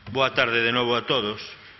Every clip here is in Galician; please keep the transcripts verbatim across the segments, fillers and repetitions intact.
Boa tarde de novo a todos.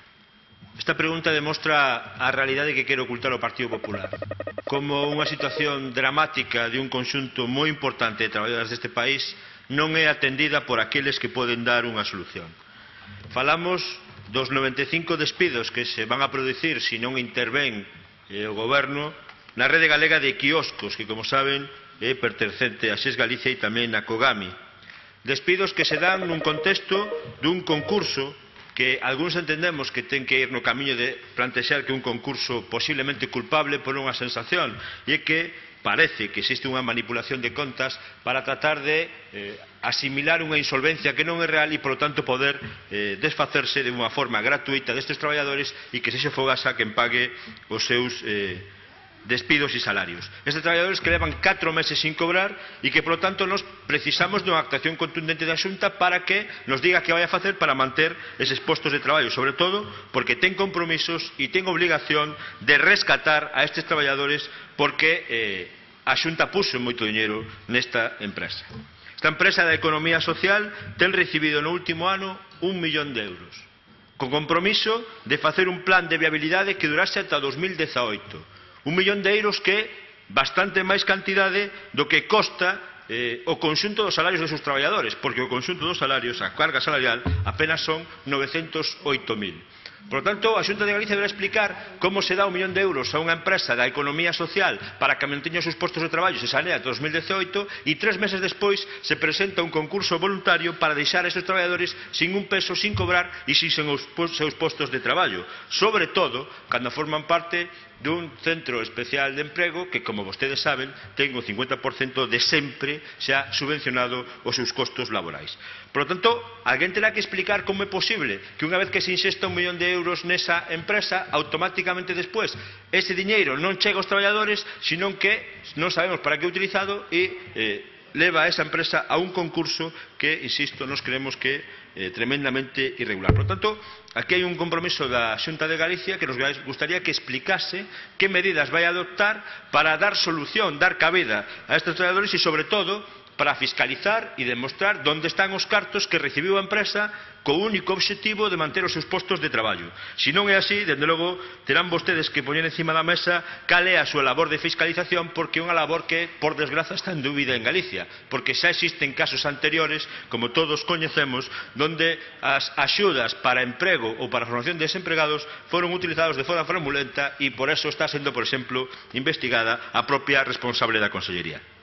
Esta pregunta demostra a realidade que quere ocultar o Partido Popular, como unha situación dramática de un conxunto moi importante de traballadores deste país non é atendida por aqueles que poden dar unha solución. Falamos dos noventa e cinco despidos que se van a producir se non intervén o Goberno na rede galega de quioscos, que, como saben, é pertencente a SES Galicia e tamén a Cogami. Despidos que se dan nun contexto dun concurso que algúns entendemos que ten que ir no camiño de plantexar que un concurso posiblemente culpable por unha sensación, e que parece que existe unha manipulación de contas para tratar de eh, asimilar unha insolvencia que non é real e, polo tanto, poder eh, desfacerse de unha forma gratuita destes traballadores e que sexe fogasa quen pague os seus eh, despidos e salarios. Estes traballadores que levan catro meses sin cobrar e que, polo tanto, nos precisamos dunha actuación contundente da Xunta para que nos diga que vai a facer para manter eses postos de traballo, sobre todo porque ten compromisos e ten obligación de rescatar a estes traballadores porque eh, a Xunta puso moito diñeiro nesta empresa. Esta empresa da economía social ten recibido no último ano un millón de euros, con compromiso de facer un plan de viabilidade que durase ata dos mil dezaoito. Un millón de euros que é bastante máis cantidade do que costa eh, o conxunto dos salarios dos seus traballadores, porque o conxunto dos salarios, a carga salarial, apenas son novecentos oito mil. Por lo tanto, a Xunta de Galicia deberá explicar como se dá un millón de euros a unha empresa da economía social para que manteña os seus postos de traballo se sanea ata dos mil dezaoito e tres meses despois se presenta un concurso voluntario para deixar a esos traballadores sin un peso, sin cobrar e sin os seus postos de traballo. Sobre todo, cando forman parte dun centro especial de emprego que, como vostedes saben, ten o cincuenta por cento de sempre xa subvencionado os seus costos laborais. Por lo tanto, alguén terá que explicar como é posible que unha vez que se inxesta un millón de euros nesa empresa, automáticamente despois ese diñeiro non chega aos traballadores, senón que non sabemos para que é utilizado e eh, leva a esa empresa a un concurso que, insisto, nos creemos que é eh, tremendamente irregular. Por lo tanto, aquí hai un compromiso da Xunta de Galicia que nos gustaría que explicase que medidas vai a adoptar para dar solución, dar cabida a estes traballadores e, sobre todo, para fiscalizar e demostrar onde están os cartos que recibiu a empresa co único obxectivo de manter os seus postos de traballo. Se non é así, dende logo, terán vostedes que poñer encima da mesa cal é a súa labor de fiscalización, porque é unha labor que, por desgraza, está en dúbida en Galicia, porque xa existen casos anteriores, como todos coñecemos, donde as axudas para emprego ou para a formación de desempregados foron utilizados de forma fraudulenta e por eso está sendo, por exemplo, investigada a propia responsable da Consellería.